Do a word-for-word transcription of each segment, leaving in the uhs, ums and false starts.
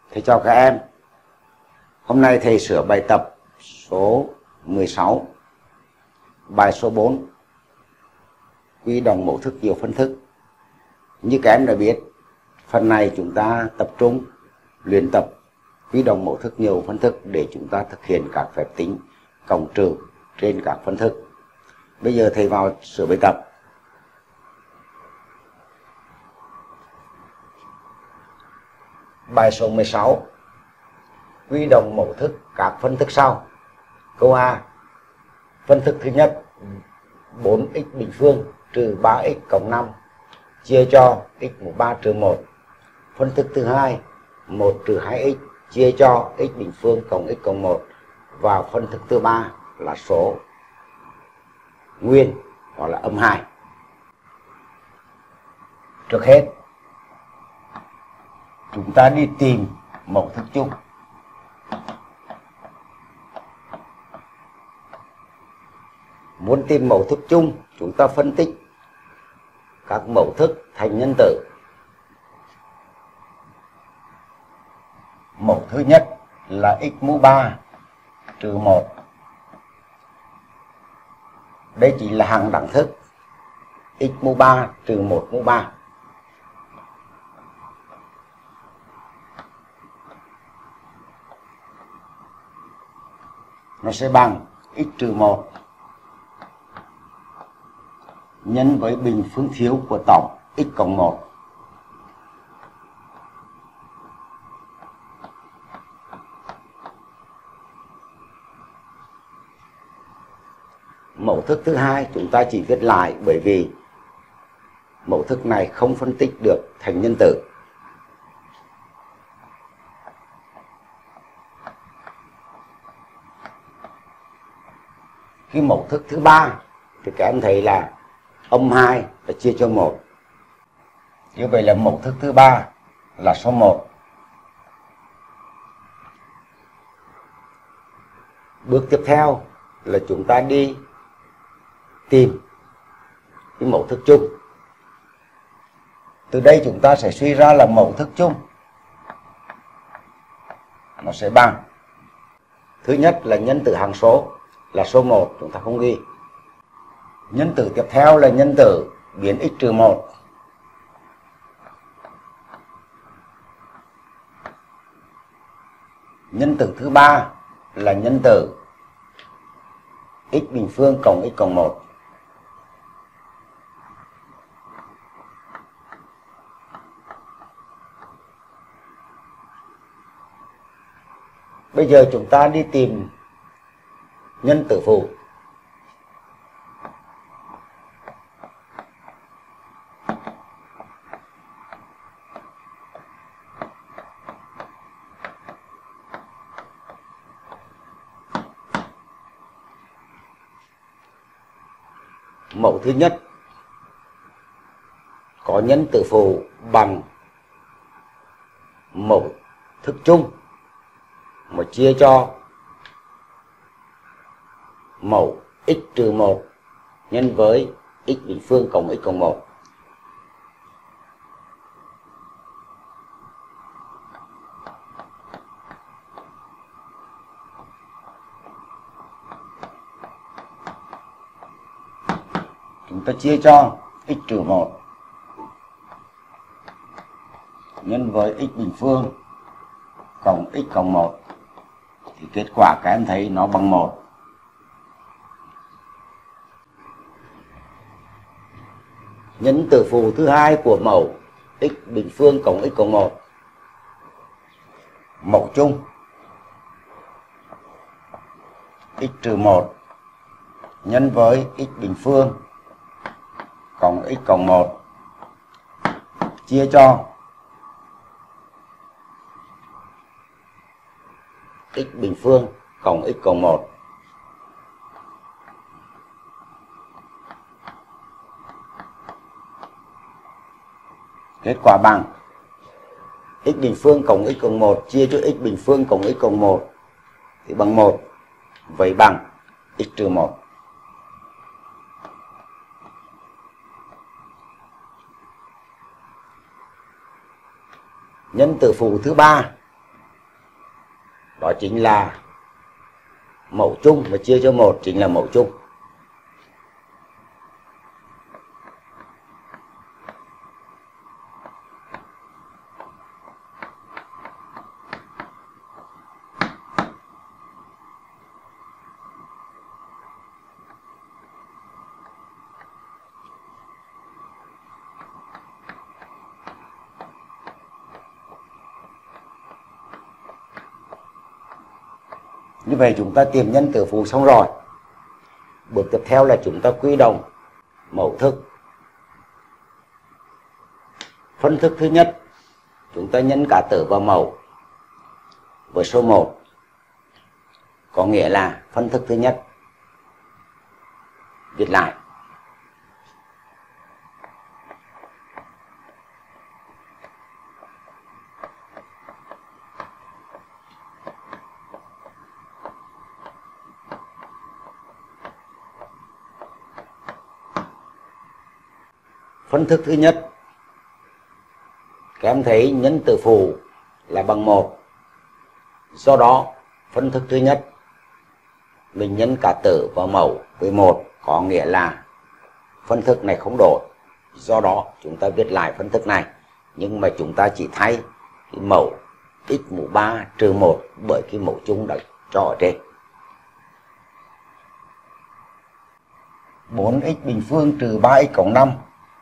Thầy chào các em. Hôm nay thầy sửa bài tập số mười sáu, bài số bốn, quy đồng mẫu thức nhiều phân thức. Như các em đã biết, phần này chúng ta tập trung luyện tập quy đồng mẫu thức nhiều phân thức để chúng ta thực hiện các phép tính cộng trừ trên các phân thức. Bây giờ thầy vào sửa bài tập. Bài số mười sáu, quy đồng mẫu thức các phân thức sau. Câu A, phân thức thứ nhất bốn x bình phương trừ ba x cộng năm chia cho x mũ ba trừ một. Phân thức thứ hai, một trừ hai x chia cho x bình phương cộng x cộng một. Và phân thức thứ ba là số nguyên hoặc là âm hai. Trước hết, chúng ta đi tìm mẫu thức chung. Muốn tìm mẫu thức chung, chúng ta phân tích các mẫu thức thành nhân tử. Mẫu thứ nhất là x mũ ba trừ một. Đây chỉ là hằng đẳng thức x mũ ba trừ một mũ ba. Nó sẽ bằng x trừ một nhân với bình phương thiếu của tổng x cộng một. Mẫu thức thứ hai chúng ta chỉ viết lại bởi vì mẫu thức này không phân tích được thành nhân tử. Cái mẫu thức thứ ba thì các em thấy là âm hai là chia cho một. Như vậy là mẫu thức thứ ba là số một. Bước tiếp theo là chúng ta đi tìm cái mẫu thức chung. Từ đây chúng ta sẽ suy ra là mẫu thức chung nó sẽ bằng, thứ nhất là nhân tử hằng số là số một, chúng ta không ghi. Nhân tử tiếp theo là nhân tử biến x trừ một. Nhân tử thứ ba là nhân tử x bình phương cộng x cộng một. Bây giờ chúng ta đi tìm nhân tử phụ. Mẫu thứ nhất có nhân tử phụ bằng mẫu thức chung mà chia cho mẫu x trừ một nhân với x bình phương cộng x cộng một. Chúng ta chia cho x trừ một nhân với x bình phương cộng x cộng một. Thì kết quả các em thấy nó bằng một. Nhân tử phụ thứ hai của mẫu x bình phương cộng x cộng một. Mẫu chung x trừ một nhân với x bình phương cộng x cộng một chia cho x bình phương cộng x cộng một. Kết quả bằng x bình phương cộng x cộng một chia cho x bình phương cộng x cộng một thì bằng một. Vậy bằng x trừ một. Nhân tử phụ thứ ba đó chính là mẫu chung, và chia cho một chính là mẫu chung. Như vậy chúng ta tìm nhân tử phụ xong rồi. Bước tiếp theo là chúng ta quy đồng mẫu thức. Phân thức thứ nhất, chúng ta nhân cả tử và mẫu với số một. Có nghĩa là phân thức thứ nhất viết lại. Phân thức thứ nhất, các em thấy nhân tử phụ là bằng một. Do đó, phân thức thứ nhất, mình nhân cả tử và mẫu với một, có nghĩa là phân thức này không đổi. Do đó, chúng ta viết lại phân thức này. Nhưng mà chúng ta chỉ thay cái mẫu x mũ ba trừ một bởi cái mẫu chung đã cho ở trên. bốn x bình phương trừ ba x cộng năm.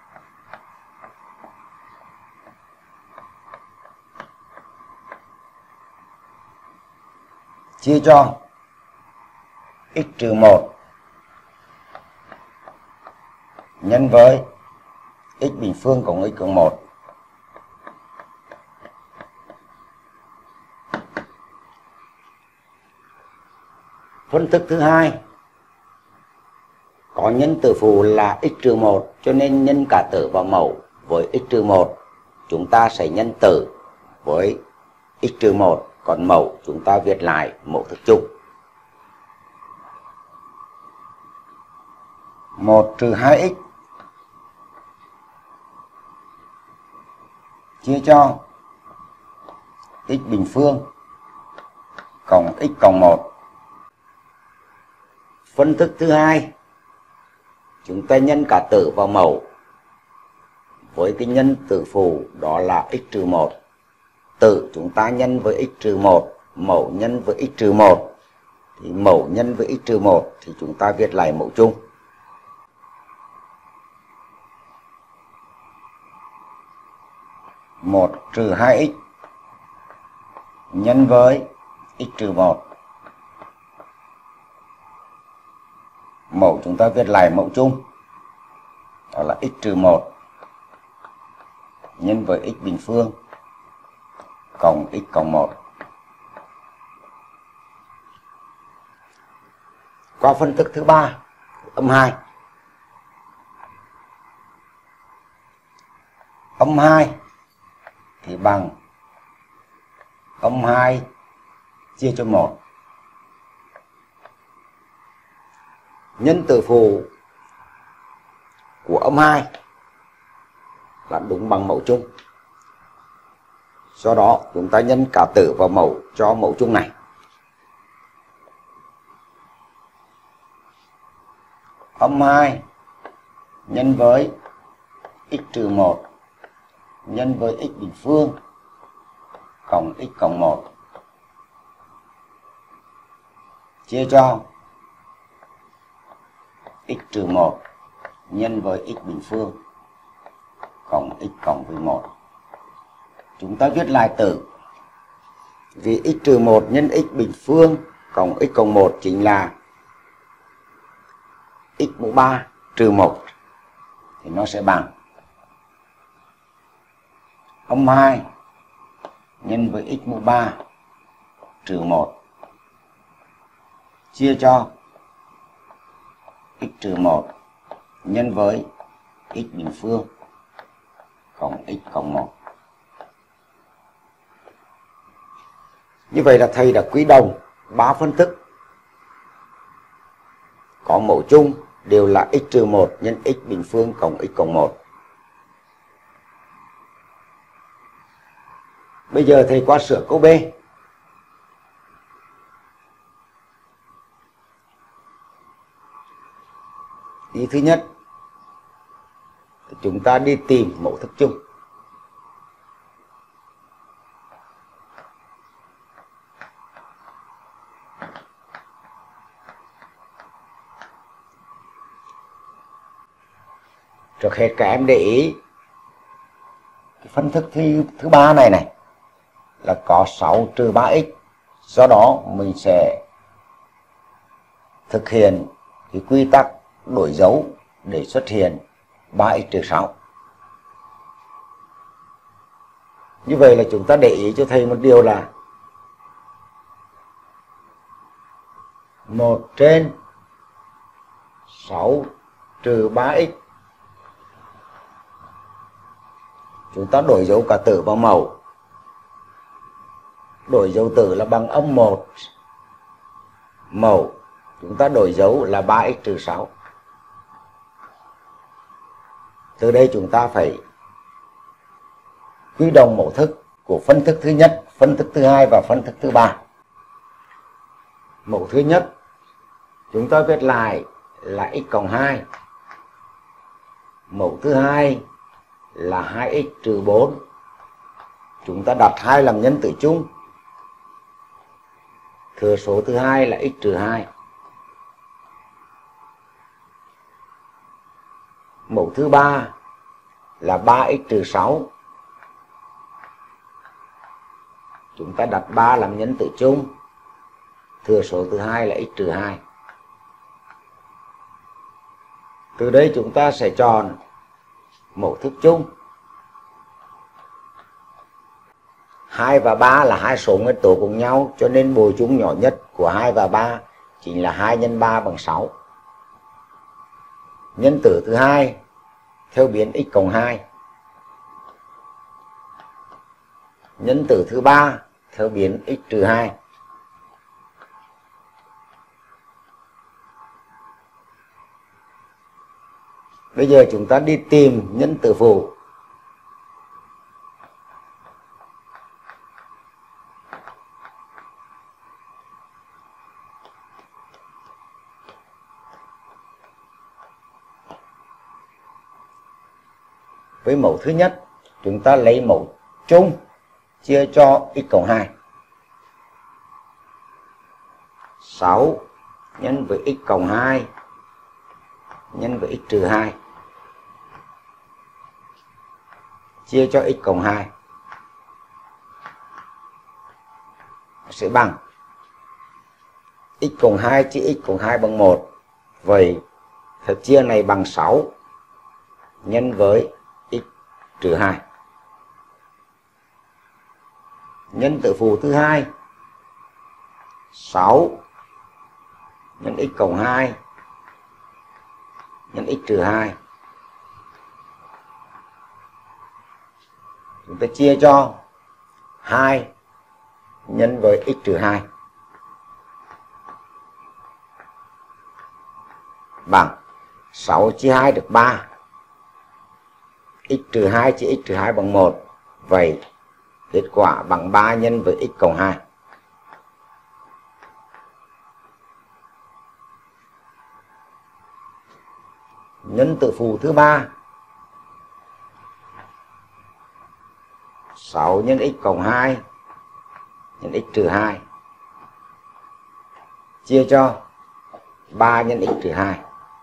Chia cho x trừ một nhân với x bình phương cộng x cộng một. Phân thức thứ hai, có nhân tử phụ là x trừ một, cho nên nhân cả tử và mẫu với x trừ một. Chúng ta sẽ nhân tử với x trừ một, còn mẫu chúng ta viết lại mẫu thức chung. một trừ hai x chia cho x bình phương cộng x cộng một. Phân thức thứ hai, chúng ta nhân cả tử và mẫu với cái nhân tử phụ đó là x trừ một. Tử chúng ta nhân với x trừ một, mẫu nhân với x trừ một. Thì mẫu nhân với x trừ một thì chúng ta viết lại mẫu chung. một trừ hai x nhân với x trừ một. Mẫu chúng ta viết lại mẫu chung. Đó là x trừ một nhân với x bình phương cộng x cộng một. Qua phân thức thứ ba, âm hai. Âm hai thì bằng âm hai chia cho một. Nhân tử phụ của âm hai là đúng bằng mẫu chung. Do đó chúng ta nhân cả tử và mẫu cho mẫu chung này. Âm hai nhân với x trừ một nhân với x bình phương cộng x cộng một chia cho x trừ một nhân với x bình phương cộng x cộng với một. Chúng ta viết lại tử. Vì x trừ một nhân x bình phương cộng x cộng một chính là x mũ ba trừ một. Thì nó sẽ bằng âm hai nhân với x mũ ba trừ một chia cho x trừ một nhân với x bình phương cộng x cộng một. Như vậy là thầy đã quy đồng ba phân thức có mẫu chung đều là x trừ một nhân x bình phương cộng x cộng một. Bây giờ thầy qua sửa câu B. ý thứ nhất, chúng ta đi tìm mẫu thức chung. Trước hết các em để ý cái phân thức thứ, thứ ba này này là có sáu trừ ba x. Do đó mình sẽ thực hiện cái quy tắc đổi dấu để xuất hiện ba x trừ sáu. Như vậy là chúng ta để ý cho thầy một điều là một trên sáu trừ ba x, chúng ta đổi dấu cả tử vào mẫu. Đổi dấu tử là bằng âm một, mẫu chúng ta đổi dấu là ba x trừ sáu. Từ đây chúng ta phải quy đồng mẫu thức của phân thức thứ nhất, phân thức thứ hai và phân thức thứ ba. Mẫu thứ nhất chúng ta viết lại là x cộng hai. Mẫu thứ hai là hai x trừ bốn. Chúng ta đặt hai làm nhân tử chung. Thừa số thứ hai là x trừ hai. Mẫu thứ ba là ba x trừ sáu. Chúng ta đặt ba làm nhân tử chung. Thừa số thứ hai là x trừ hai. Từ đây chúng ta sẽ chọn mẫu thức chung. hai và ba là hai số nguyên tố cùng nhau, cho nên bội chung nhỏ nhất của hai và ba chính là hai nhân ba bằng sáu. Nhân tử thứ hai theo biến x cộng hai. Nhân tử thứ ba theo biến x trừ hai. Bây giờ chúng ta đi tìm nhân tử phụ. Với mẫu thứ nhất, chúng ta lấy mẫu chung chia cho x cộng hai. sáu nhân với x cộng hai nhân với x trừ hai chia cho x cộng hai sẽ bằng x cộng hai chia x cộng hai bằng một. Vậy thật chia này bằng sáu nhân với x trừ hai. Nhân tử phụ thứ hai, sáu nhân x cộng hai nhân x trừ hai. Chúng ta chia cho hai nhân với x trừ hai bằng sáu chia hai được ba. X trừ hai chia x trừ hai bằng một. Vậy kết quả bằng ba nhân với x cộng hai. Nhân tử phụ thứ ba, sáu nhân x cộng hai nhân x trừ hai chia cho ba nhân x trừ hai.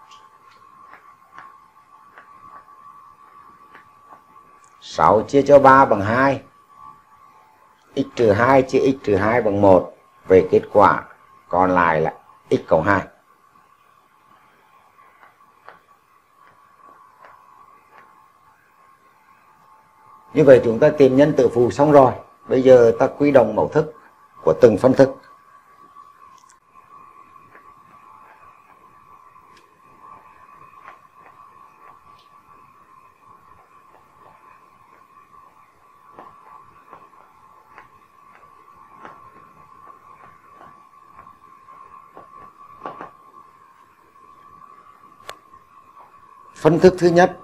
sáu chia cho ba bằng hai. X trừ hai chia x trừ hai bằng một. Về kết quả còn lại là x cộng hai. Như vậy chúng ta tìm nhân tử phụ xong rồi. Bây giờ ta quy đồng mẫu thức của từng phân thức. Phân thức thứ nhất,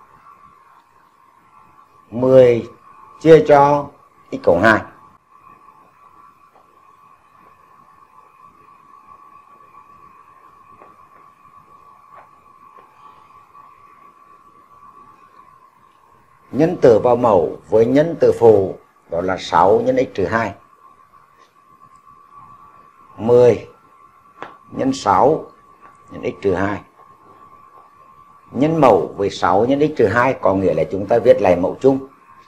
mười chia cho x cộng hai. nhân tử vào mẫu với nhân tử phụ đó là sáu nhân x trừ hai. mười nhân sáu nhân x trừ hai. Nhân mẫu với sáu nhân x trừ hai có nghĩa là chúng ta viết lại mẫu chung.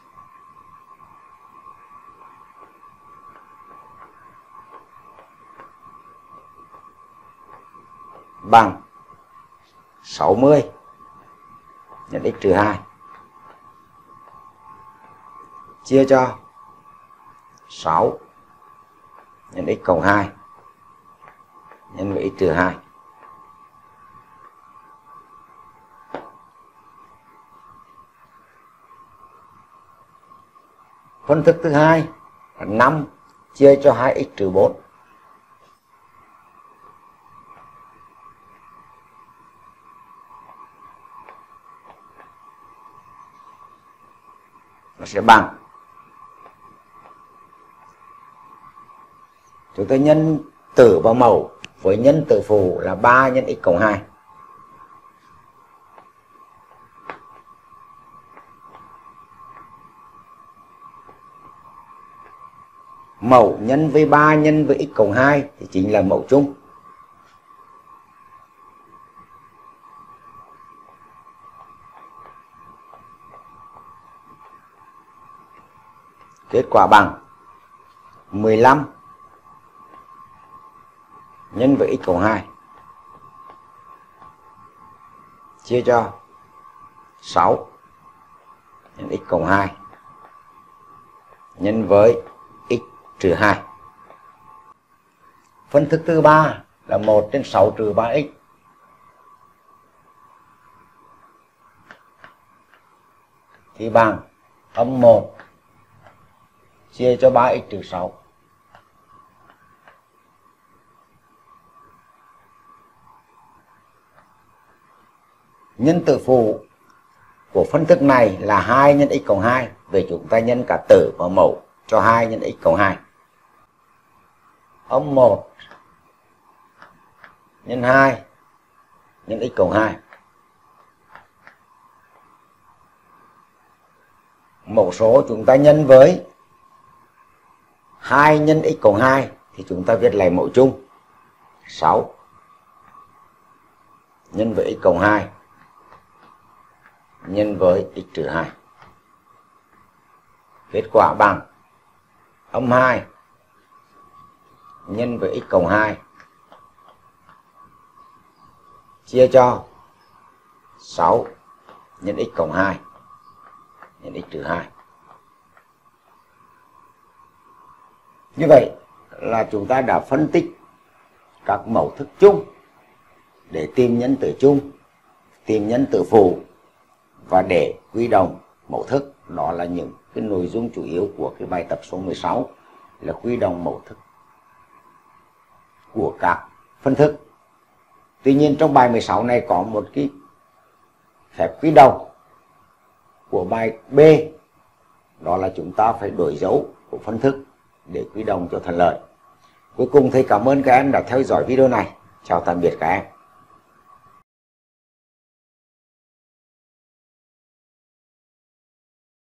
Bằng sáu mươi nhân x trừ hai chia cho sáu nhân x cộng hai nhân với x trừ hai. Phân thức thứ hai là năm chia cho hai x trừ bốn. Nó sẽ bằng, chúng ta nhân tử vào mẫu với nhân tử phụ là ba nhân x cộng hai. Mẫu nhân với ba nhân với x cộng hai thì chính là mẫu chung. Kết quả bằng mười lăm nhân với x cộng hai chia cho sáu nhân x cộng hai nhân với x trừ hai. Phân thức thứ ba là một trên sáu trừ ba x. Thì bằng âm một chia cho ba x trừ sáu. Nhân tử phụ của phân thức này là hai nhân x cộng hai. Về chúng ta nhân cả tử và mẫu cho hai nhân x cộng hai. Âm một nhân hai nhân x cộng hai. Mẫu số chúng ta nhân với hai nhân x cộng hai thì chúng ta viết lại mẫu chung sáu nhân với x cộng hai nhân với x trừ hai. Kết quả bằng âm hai nhân với x cộng hai chia cho sáu nhân x cộng hai nhân x trừ hai. Như vậy là chúng ta đã phân tích các mẫu thức chung để tìm nhân tử chung, tìm nhân tử phụ và để quy đồng mẫu thức. Đó là những cái nội dung chủ yếu của cái bài tập số mười sáu là quy đồng mẫu thức của các phân thức. Tuy nhiên trong bài mười sáu này có một cái phép quy đồng của bài B, đó là chúng ta phải đổi dấu của phân thức để quy đồng cho thuận lợi. Cuối cùng thầy cảm ơn các em đã theo dõi video này. Chào tạm biệt các em.